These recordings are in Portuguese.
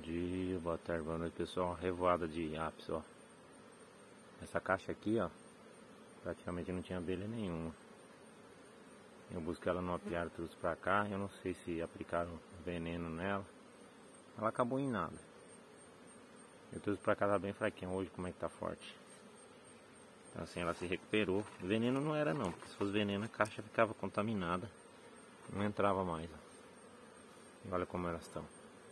dia, boa tarde, boa noite pessoal. Revoada de apis, ó. Essa caixa aqui, ó, praticamente não tinha abelha nenhuma. Eu busquei ela no apiário, trouxe pra cá. Eu não sei se aplicaram veneno nela. Ela acabou em nada. Eu trouxe pra cá, tá bem fraquinha. Hoje como é que tá forte. Então assim, ela se recuperou. Veneno não era não, porque se fosse veneno a caixa ficava contaminada. Não entrava mais, ó. E olha como elas estão.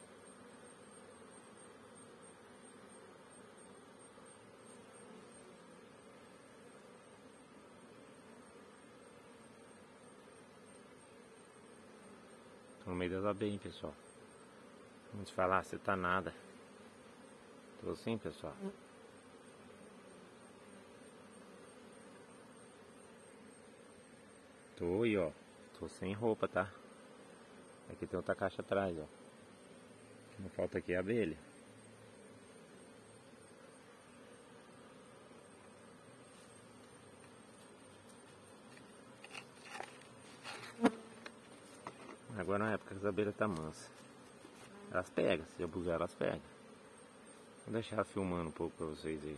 Tô no meio das abelhas, pessoal. Vamos falar, você tá nada. Tô sim, pessoal. Tô aí, ó. Tô sem roupa, tá? Aqui tem outra caixa atrás, ó. O que não falta aqui é a abelha. Agora na época que as abelhas tá mansa. Elas pegam, se abusar elas pegam. Vou deixar filmando um pouco pra vocês aí.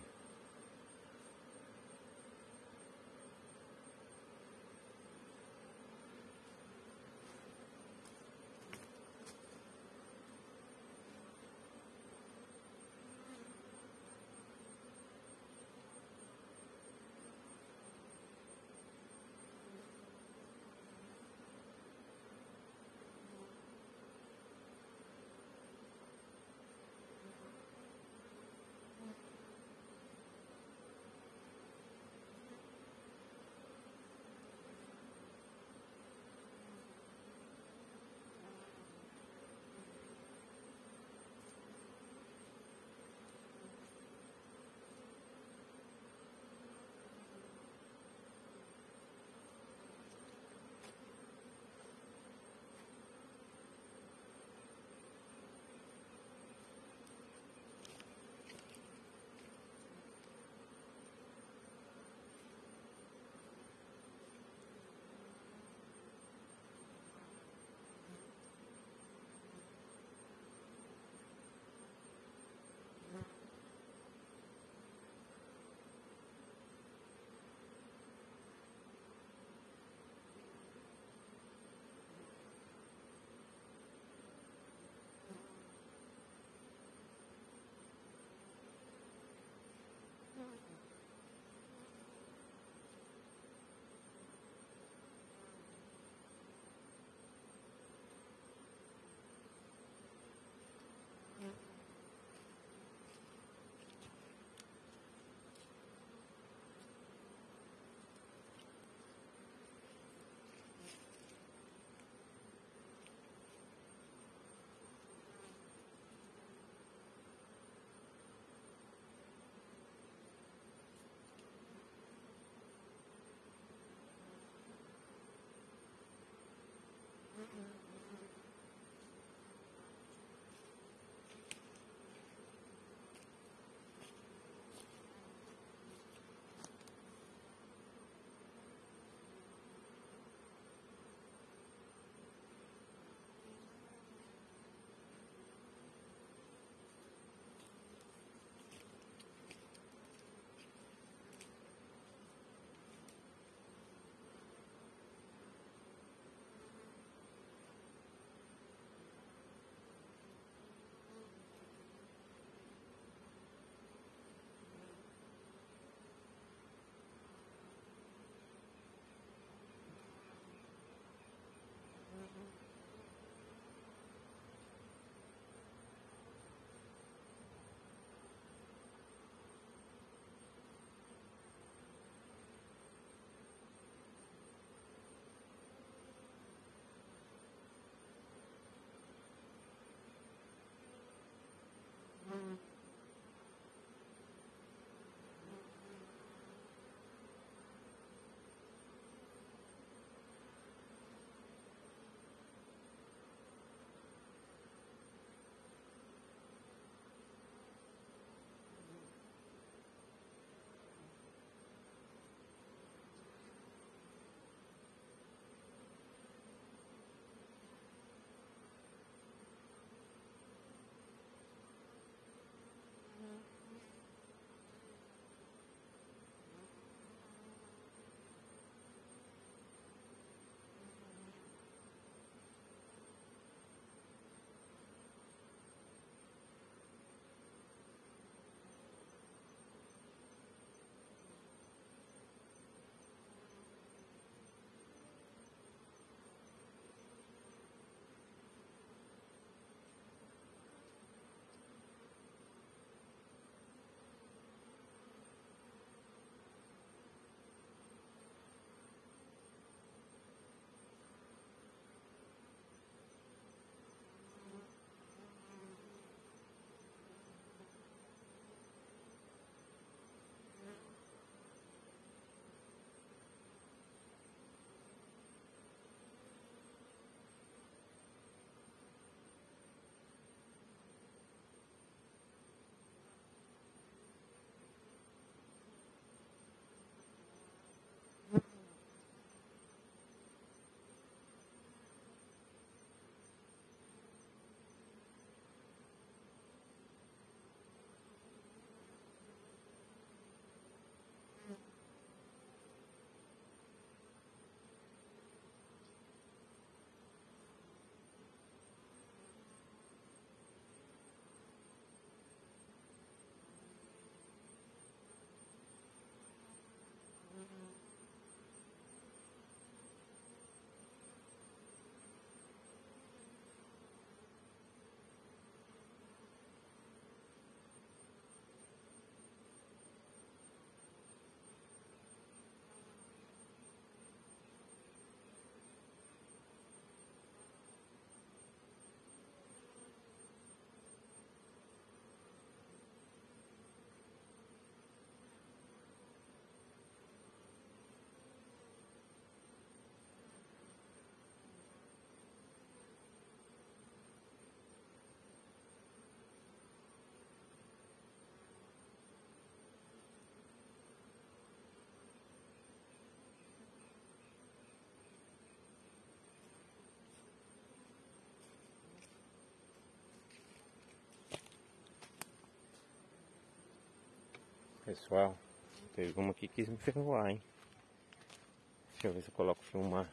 Pessoal, teve uma que quis me ferroar, hein? Deixa eu ver se eu coloco filmar.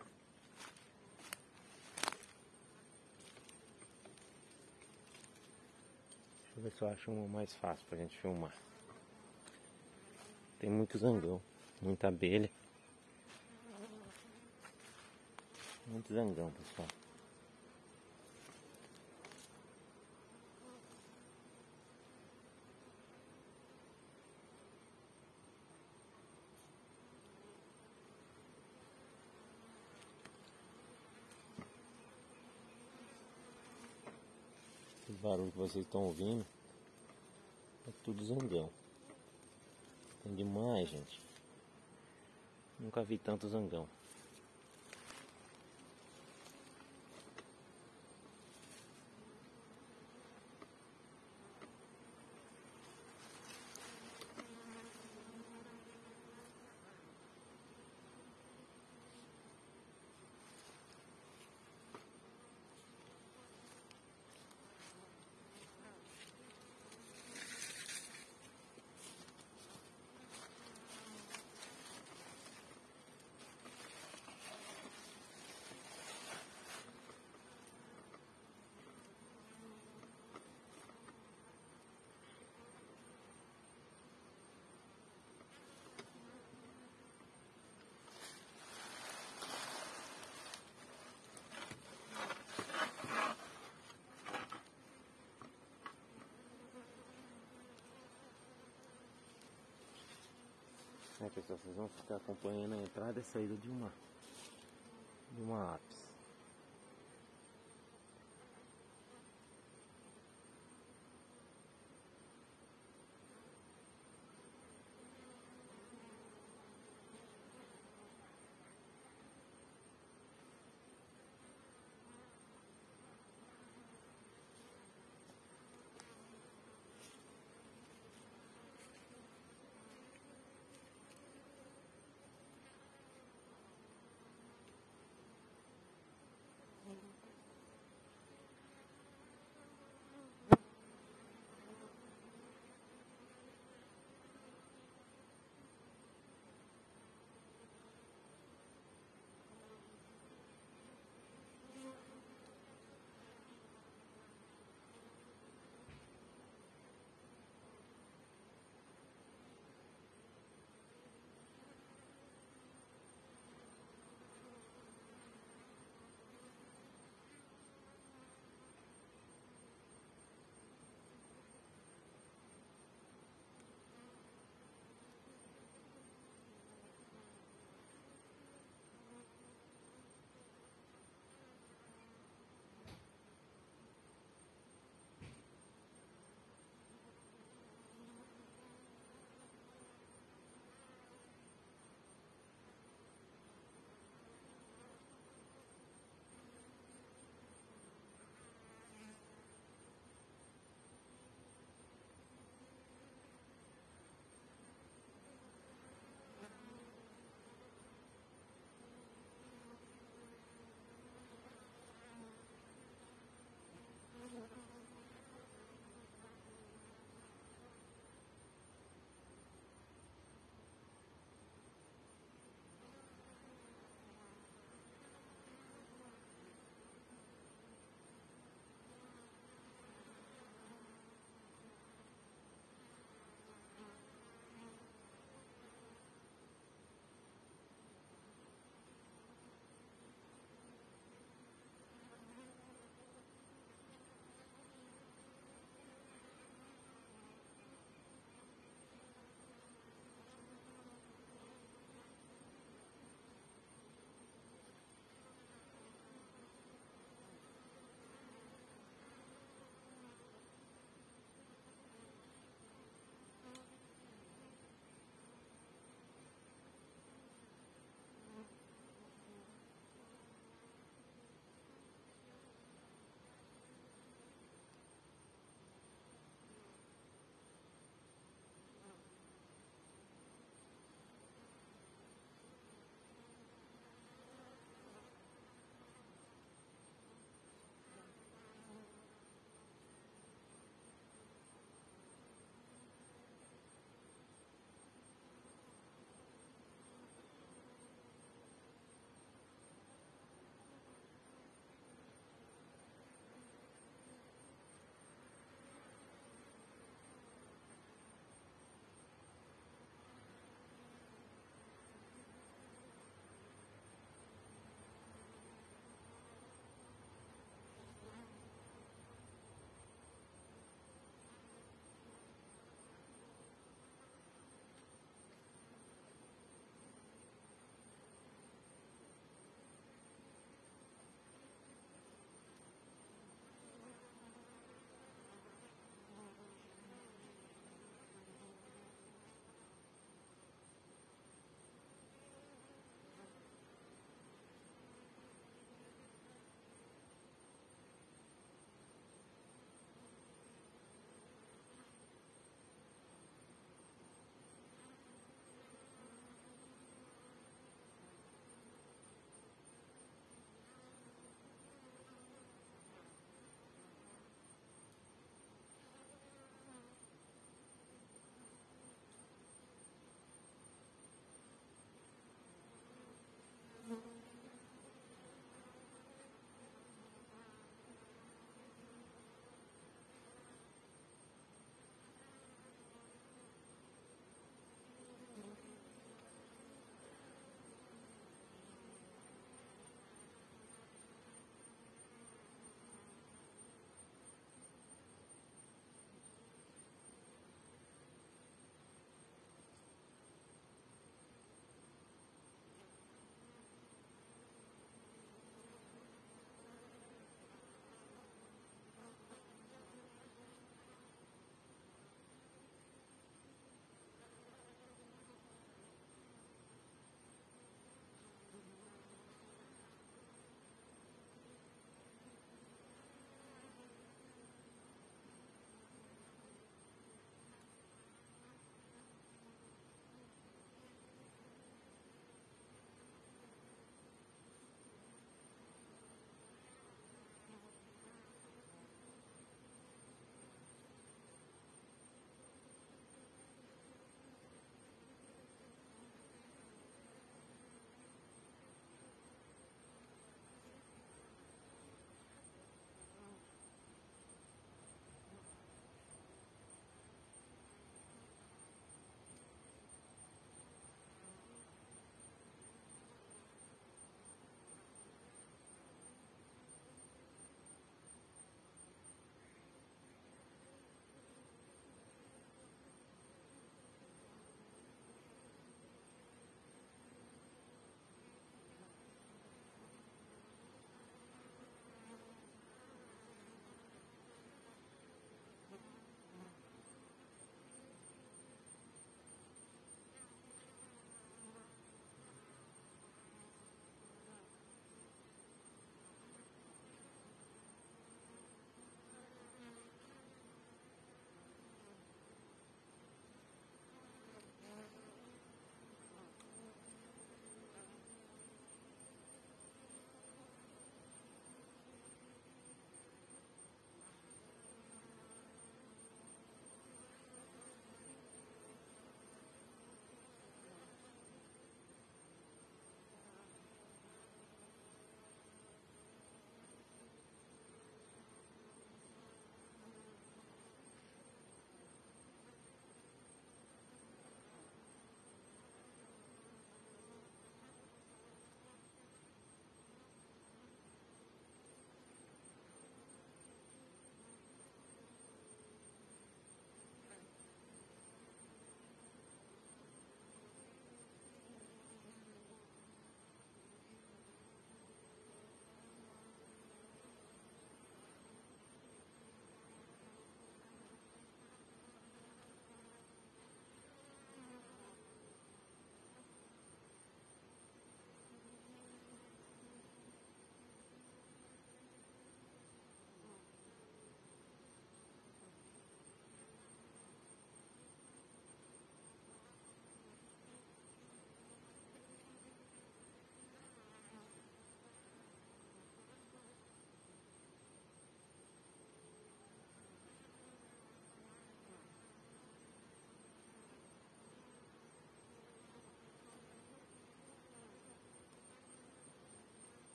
Deixa eu ver se eu acho uma mais fácil pra gente filmar. Tem muito zangão, muita abelha. Muito zangão, pessoal. Esse barulho que vocês estão ouvindo é tudo zangão. Tem demais, gente. Nunca vi tanto zangão. Pessoal, vocês vão ficar acompanhando a entrada e a saída de uma ápice.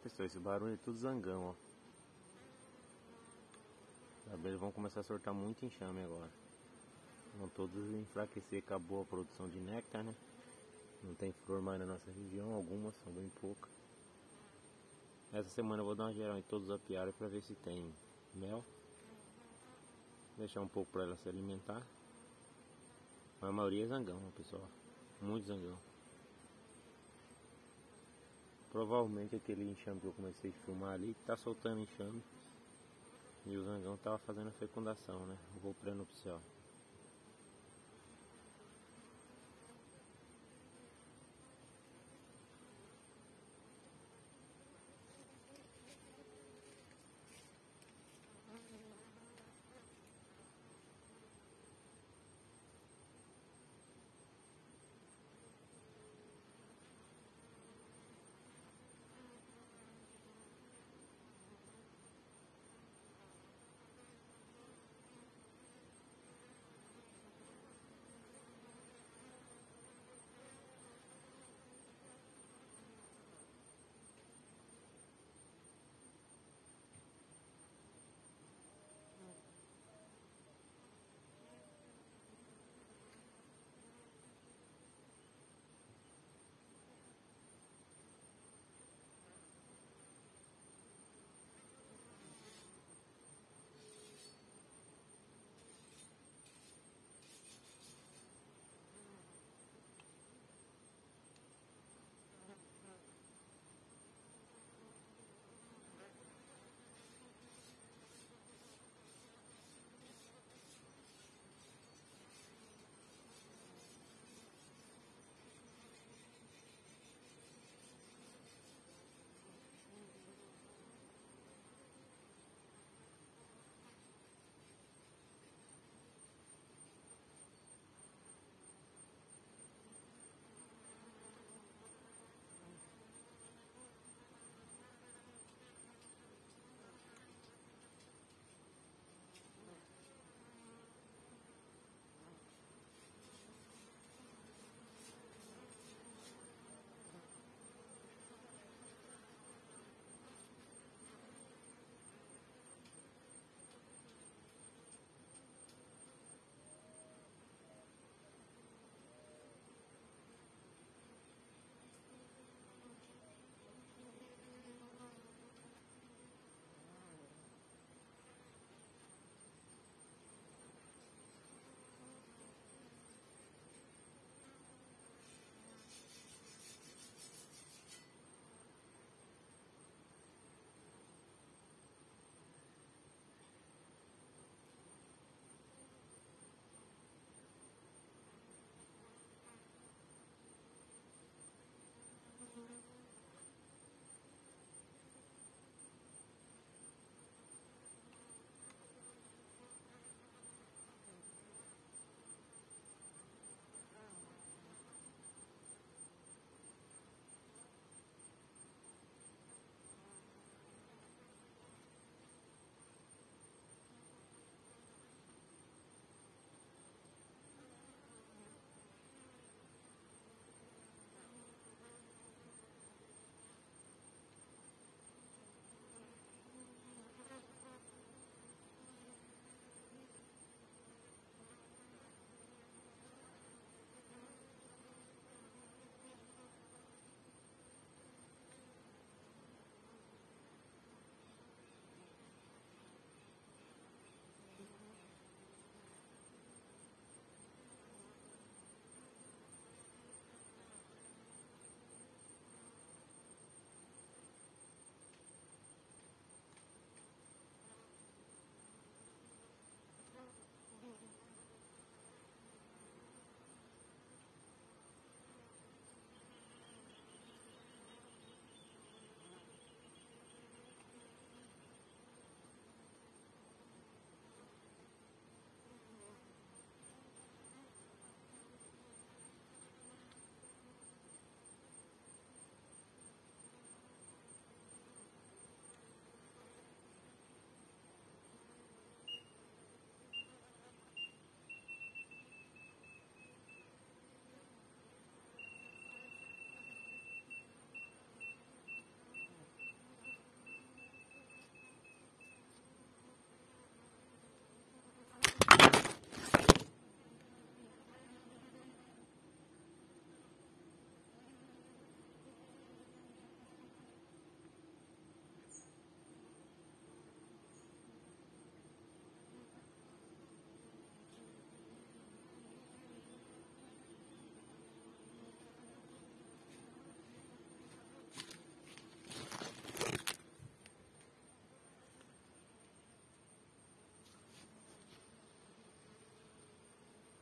Pessoal, esse barulho é tudo zangão, ó. As abelhas vão começar a soltar muito enxame agora. Vão todos enfraquecer, acabou a produção de néctar, né? Não tem flor mais na nossa região, algumas são bem poucas. Essa semana eu vou dar uma geral em todos os apiários para ver se tem mel. Deixar um pouco para ela se alimentar. Mas a maioria é zangão, pessoal. Muito zangão. Provavelmente aquele enxame que eu comecei a filmar ali, que tá soltando enxame. E o zangão tava fazendo a fecundação, né? O voo pré-nupcial.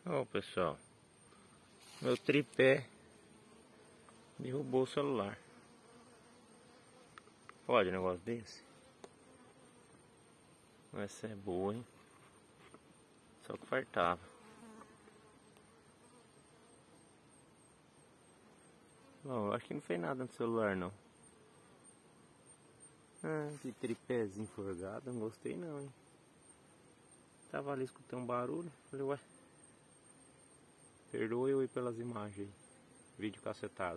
Ó, pessoal, meu tripé derrubou o celular. Pode um negócio desse? Essa é boa, hein? Só que fartava. Bom, acho que não fez nada no celular não. Ah, esse tripézinho forgado, não gostei não, hein? Tava ali escutando um barulho, falei, ué, perdoa eu ir pelas imagens aí, vídeo cacetado.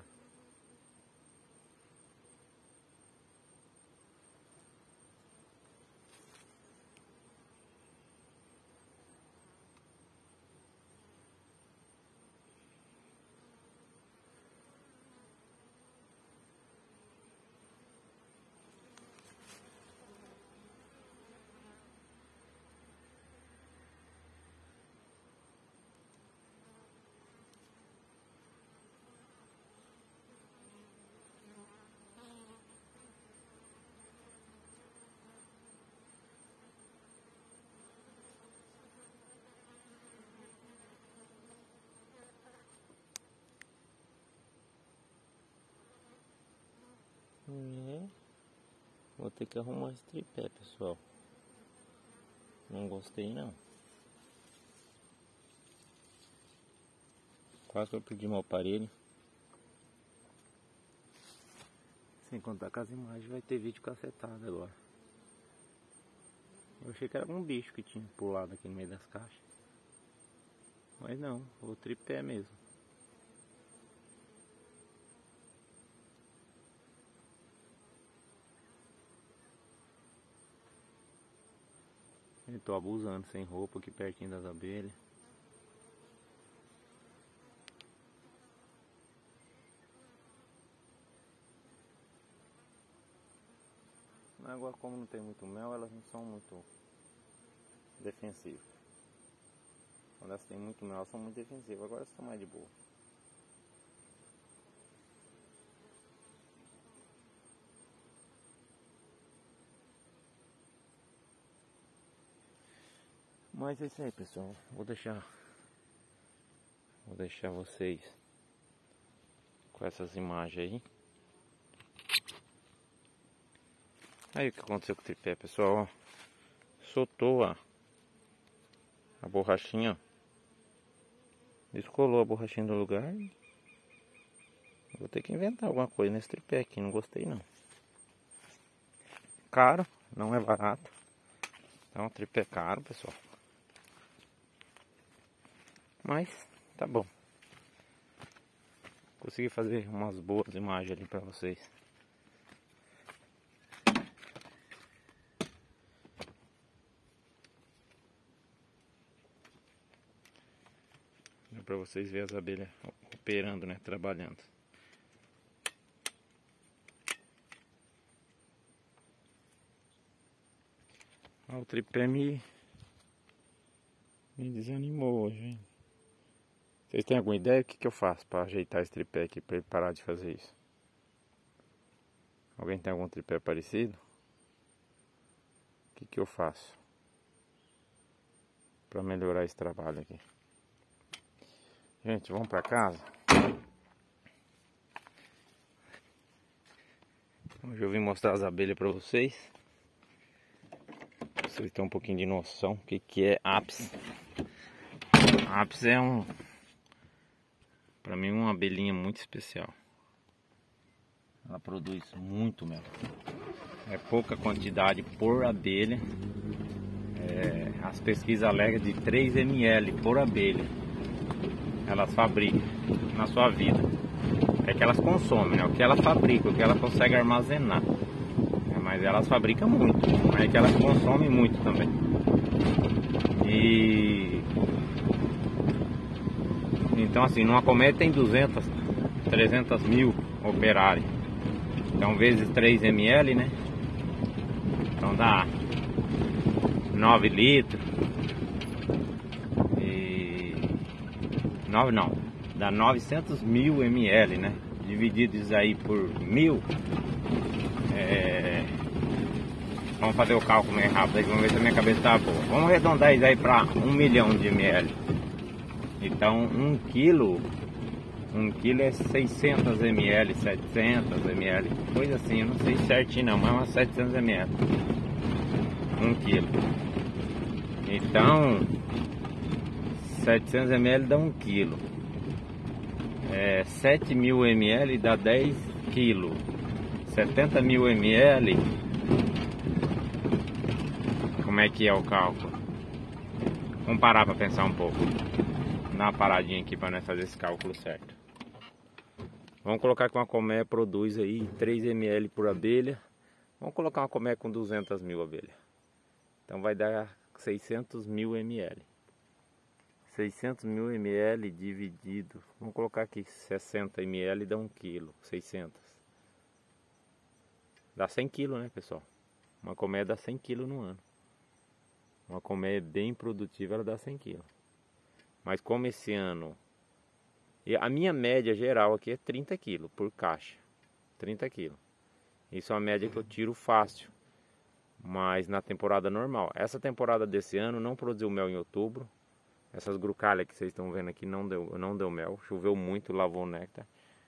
Vou ter que arrumar esse tripé, pessoal. Não gostei não. Quase que eu perdi meu aparelho. Sem contar com as imagens, vai ter vídeo cacetado agora. Eu achei que era um bicho que tinha pulado aqui no meio das caixas. Mas não, o tripé mesmo. Eu tô abusando sem roupa aqui pertinho das abelhas. Agora, como não tem muito mel, elas não são muito defensivas. Quando elas têm muito mel, elas são muito defensivas. Agora elas estão mais de boa. Mas é isso aí, pessoal. Vou deixar vocês com essas imagens aí. Aí o que aconteceu com o tripé, pessoal? Ó, soltou a borrachinha, ó. Descolou a borrachinha do lugar. Vou ter que inventar alguma coisa nesse tripé aqui. Não gostei não. Caro, não é barato. É um tripé caro, pessoal. Mas tá bom. Consegui fazer umas boas imagens ali pra vocês. Dá pra vocês verem as abelhas operando, né? Trabalhando. O tripé me desanimou hoje, hein? Vocês têm alguma ideia? O que eu faço para ajeitar esse tripé aqui, para ele parar de fazer isso? Alguém tem algum tripé parecido? O que eu faço para melhorar esse trabalho aqui? Gente, vamos para casa. Hoje eu vim mostrar as abelhas para vocês. Vocês têm um pouquinho de noção o que é apis. Apis é para mim uma abelhinha muito especial. Ela produz muito mel. É pouca quantidade por abelha. As pesquisas alegam de 3 ml por abelha. Elas fabricam na sua vida. É que elas consomem, né? O que ela fabrica, o que ela consegue armazenar. Mas elas fabricam muito. Mas é que elas consomem muito também. Então assim, numa colmeia tem 200, 300 mil operários. Então vezes 3 ml, né? Então dá 9 litros. 9 não, dá 900 mil ml, né? Divididos aí por 1000. Vamos fazer o cálculo meio rápido aí, vamos ver se a minha cabeça tá boa. Vamos arredondar isso aí para 1 milhão de ml. Então 1 quilo é 600 ml, 700 ml, coisa assim, eu não sei certinho não, mas umas 700 ml 1 quilo. Então 700 ml dá 1 quilo, 7.000 ml dá 10 quilos, 70.000 ml, como é que é o cálculo? Vamos parar para pensar um pouco, dar uma paradinha aqui para nós fazer esse cálculo certo. Vamos colocar que uma colmeia produz aí 3 ml por abelha. Vamos colocar uma colmeia com 200.000 abelhas. Então vai dar 600.000 ml. 600.000 ml dividido, vamos colocar aqui 60 ml dá 1 quilo, 600. Dá 100 quilos, né, pessoal? Uma colmeia dá 100 quilos no ano. Uma colmeia bem produtiva, ela dá 100 quilos. Mas como esse ano... E a minha média geral aqui é 30 quilos por caixa. 30 quilos. Isso é uma média que eu tiro fácil. Mas na temporada normal. Essa temporada desse ano não produziu mel em outubro. Essas grucalhas que vocês estão vendo aqui não deu mel. Choveu muito, lavou o néctar.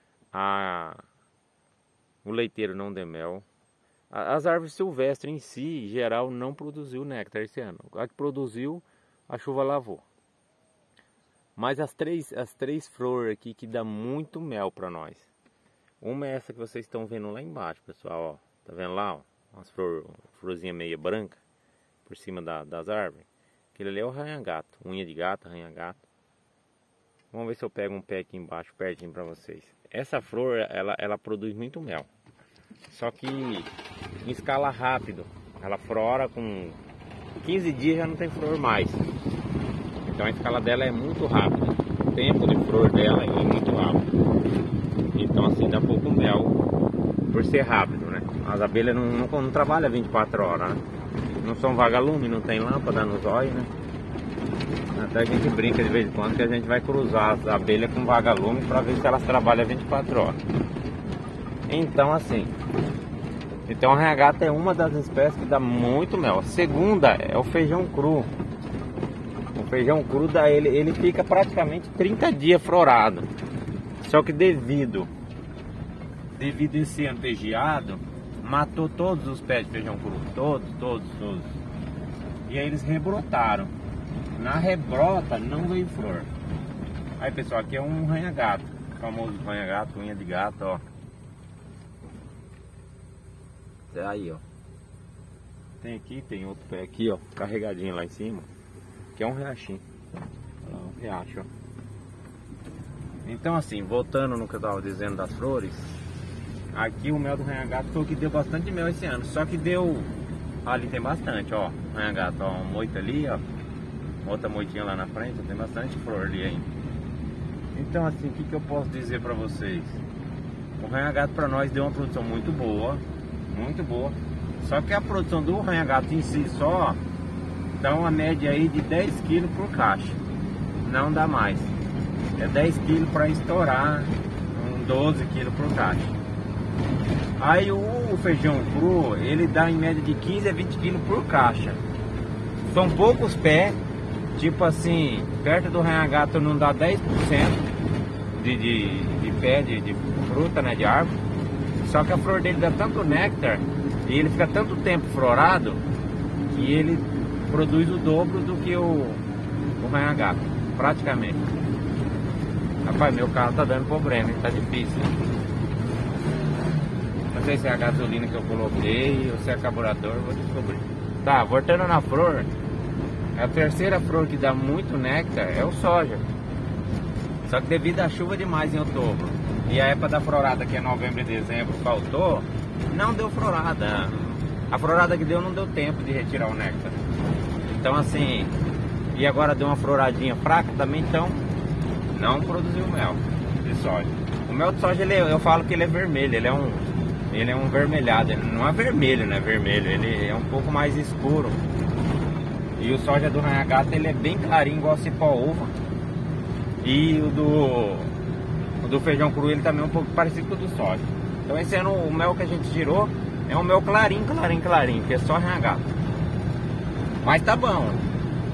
O leiteiro não deu mel. As árvores silvestres em si, em geral, não produziu néctar esse ano. A que produziu, a chuva lavou. Mas as três flores aqui que dá muito mel para nós. Uma é essa que vocês estão vendo lá embaixo, pessoal. Ó. Tá vendo lá? Ó? Umas florzinhas meia branca por cima das árvores. Aquele ali é o arranha-gato. Unha de gato, arranha-gato. Vamos ver se eu pego um pé aqui embaixo, pertinho para vocês. Essa flor, ela produz muito mel. Só que em escala rápido. Ela flora com 15 dias já não tem flor mais. Então a escala dela é muito rápida. O tempo de flor dela é muito rápido. Então assim dá pouco mel por ser rápido, né? As abelhas não trabalham 24 horas, né? Não são vagalume, não tem lâmpada nos olhos, né? Até a gente brinca de vez em quando que a gente vai cruzar as abelhas com vagalume para ver se elas trabalham 24 horas. Então assim, então a arranha-gato é uma das espécies que dá muito mel. A segunda é o feijão cru. O feijão cru ele fica praticamente 30 dias florado. Só que devido esse ano ter geado, matou todos os pés de feijão cru. Todos. E aí eles rebrotaram. Na rebrota não veio flor. Aí pessoal, aqui é um arranha-gato. O famoso arranha-gato, unha de gato, ó. Aí, ó. Tem aqui, tem outro pé aqui, ó. Carregadinho lá em cima. Que é um riachinho. Olha lá, um riacho, ó. Então assim, voltando no que eu estava dizendo das flores. Aqui o mel do arranha-gato foi o que deu bastante mel esse ano. Só que deu... Ali tem bastante, ó. Arranha-gato, ó. Uma moita ali, ó. Outra moitinha lá na frente. Tem bastante flor ali ainda. Então assim, o que eu posso dizer pra vocês? O arranha-gato pra nós deu uma produção muito boa. Muito boa. Só que a produção do arranha-gato em si só dá uma média aí de 10 quilos por caixa. Não dá mais. É 10 quilos para estourar, 12 quilos por caixa. Aí o feijão cru, ele dá em média de 15 a 20 quilos por caixa. São poucos pés. Tipo assim, perto do arranha-gato não dá 10% de pé de fruta, né, de árvore. Só que a flor dele dá tanto néctar e ele fica tanto tempo florado que ele produz o dobro do que o arranha-gato, praticamente. Rapaz, meu carro tá dando problema, tá difícil. Não sei se é a gasolina que eu coloquei ou se é carburador, vou descobrir. Tá, voltando na flor, a terceira flor que dá muito néctar é o soja. Só que devido à chuva demais em outubro e a época da florada, que é novembro e dezembro, faltou, não deu florada. A florada que deu não deu tempo de retirar o néctar. Então assim, e agora deu uma floradinha fraca também, então não produziu mel de soja. O mel de soja, eu falo que ele é vermelho, ele é um vermelhado, ele não é vermelho, né? Vermelho, ele é um pouco mais escuro. E o soja do arranha-gato, ele é bem clarinho, igual cipó-uva. E o do feijão cru, ele também é um pouco parecido com o do soja. Então esse ano o mel que a gente tirou é um mel clarinho, que é só arranha-gato. Mas tá bom.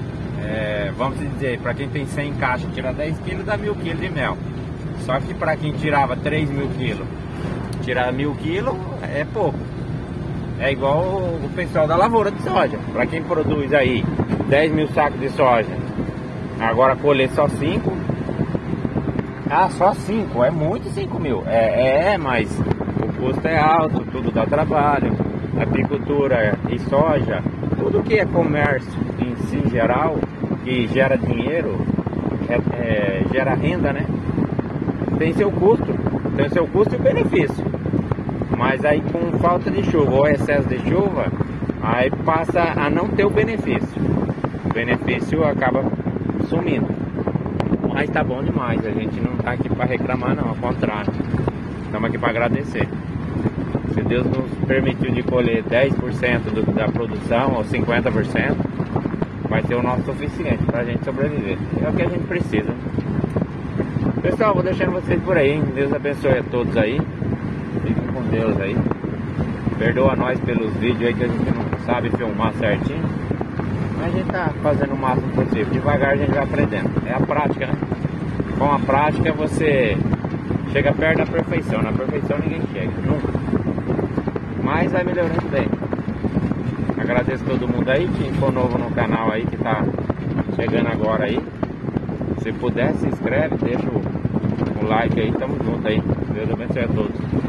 vamos dizer, para quem tem 100 caixas, tira 10 kg, dá 1000 kg de mel. Só que para quem tirava 3.000 kg, tirar 1000 kg é pouco. É igual o pessoal da lavoura de soja. Para quem produz aí 10.000 sacos de soja, agora colher só 5. Ah, só 5, é muito 5.000. Mas o custo é alto, tudo dá trabalho. Apicultura e soja, tudo que é comércio em si geral, que gera dinheiro, gera renda, né? Tem seu custo e benefício. Mas aí com falta de chuva ou excesso de chuva, aí passa a não ter o benefício. O benefício acaba sumindo. Mas tá bom demais, a gente não tá aqui para reclamar não, ao contrário. Estamos aqui para agradecer. Se Deus nos permitiu de colher 10% da produção ou 50%, vai ser o nosso suficiente para a gente sobreviver. É o que a gente precisa. Pessoal, vou deixando vocês por aí, hein? Deus abençoe a todos aí. Fiquem com Deus aí. Perdoa nós pelos vídeos aí que a gente não sabe filmar certinho. Mas a gente tá fazendo o máximo possível. Devagar a gente vai aprendendo. É a prática, né? Com a prática você chega perto da perfeição. Na perfeição ninguém chega, nunca. Mas vai melhorando bem. Agradeço a todo mundo aí. Quem for novo no canal aí, que tá chegando agora aí, se puder, se inscreve, deixa o like aí. Tamo junto aí. Deus abençoe a todos.